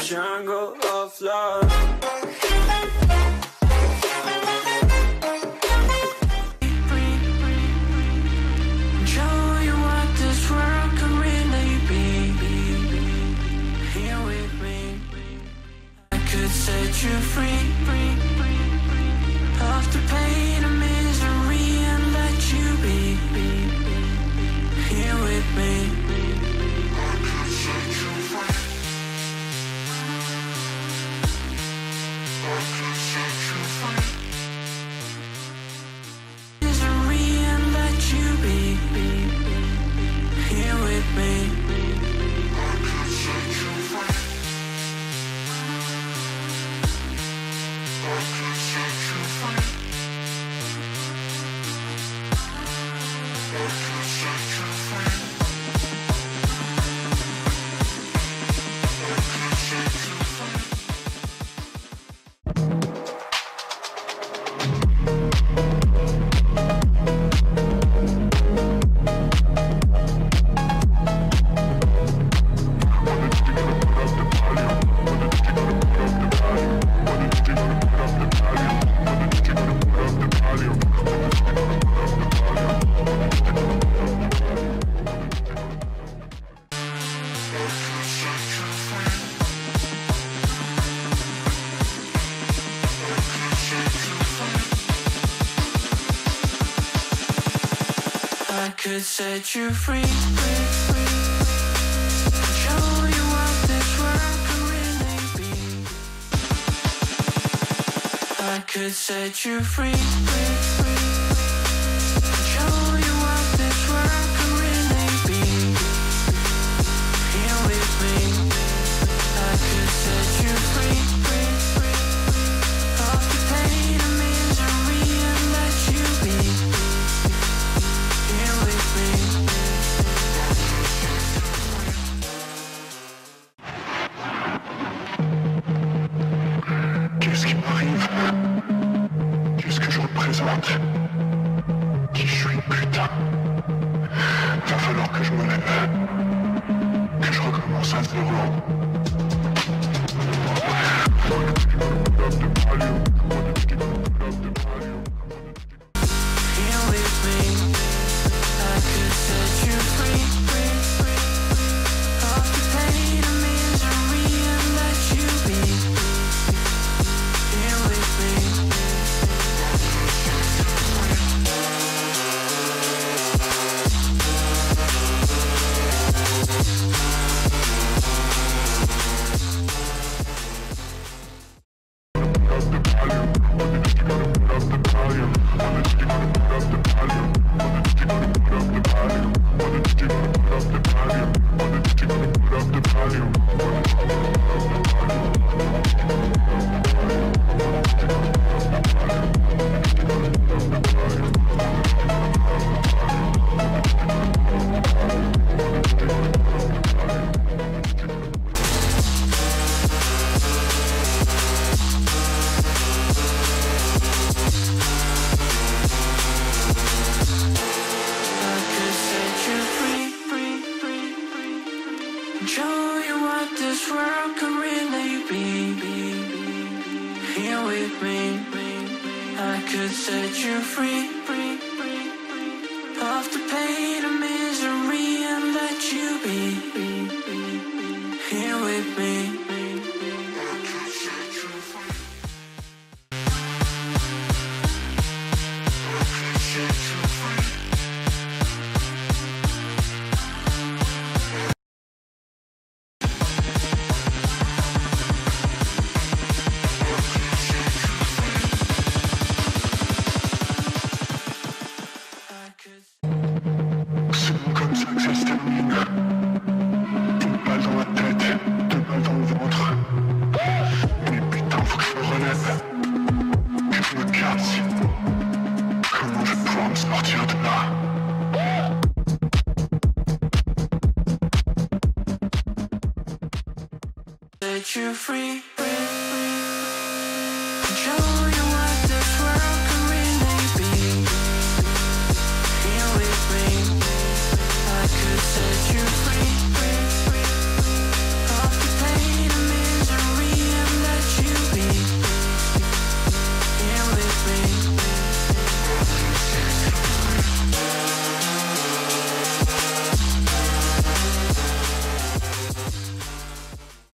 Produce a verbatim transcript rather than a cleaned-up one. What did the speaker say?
jungle of love. Set you free, free, free, of the pain and misery and let you be, be, be here with me. I could set you free. I could set you free. Misery and let you be, be, be here with me. I could set you free. I could set you free. I could set you free. I could set you free. I could set you free, free, free. Show you what this world can really be. I could set you free, free, free. Show you what this world can really be. Here with me. I could set you free, free, free. Of the pain and misery and let you be. Here with me. Qu'est-ce qui m'arrive? Qu'est-ce que je représente? Qui je suis, putain? Va falloir que je me lève. Que je recommence à zéro. Here with me. I could set you free, free, free. Of the pain and misery and let you be. Here with me. I could set you free. Show you what this world can really be. Here with me. I could set you free, free, free, free. Of the pain and misery and let you be. Here with me. I could set you free. I could set you free. C'est comme ça que ça se termine. Une balle dans la tête, deux balles dans le ventre. Mais putain, faut que je me relève. Que je me casse. Comment je vais pouvoir me sortir de là? Set you free, free, free. Control.